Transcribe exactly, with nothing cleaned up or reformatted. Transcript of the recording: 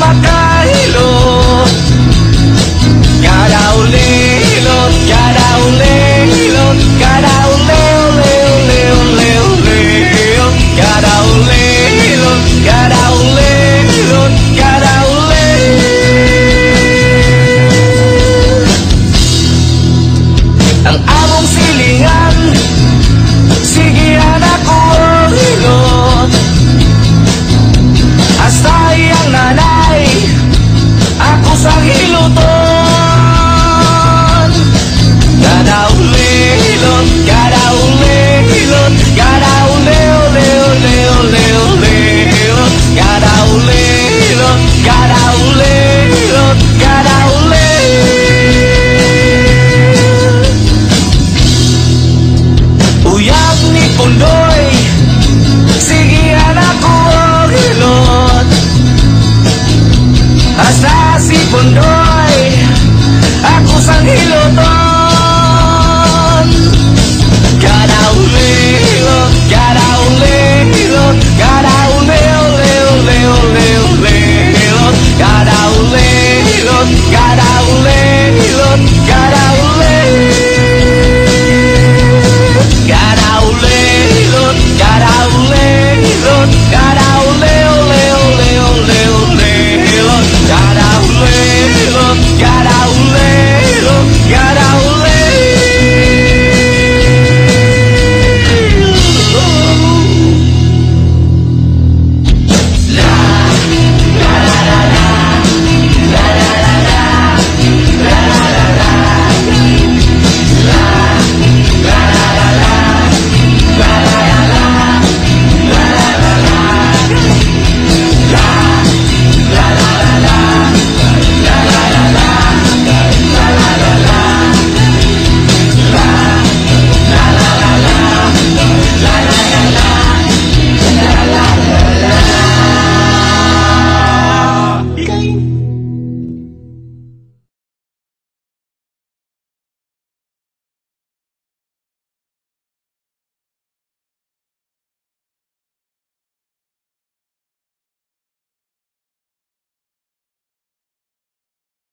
makahilot. Kada uli-hilot, kada uli-hilot, kada uli-uli-uli-uli-uli, kada uli-hilot, kada uli-hilot, kada uli. Ang among silingan, sige anak ko hilot. Hasta iyang nanay, ako sa hiluton. Kada uli-hilot, kada uli-hilot, kada uli-uli-uli-uli-uli, kada uli-hilot, kada uli-hilot, kada uli. Uyab ni Pundoy, sige anak ko hilot. Hasta si Pundoy, ako sang hiluton.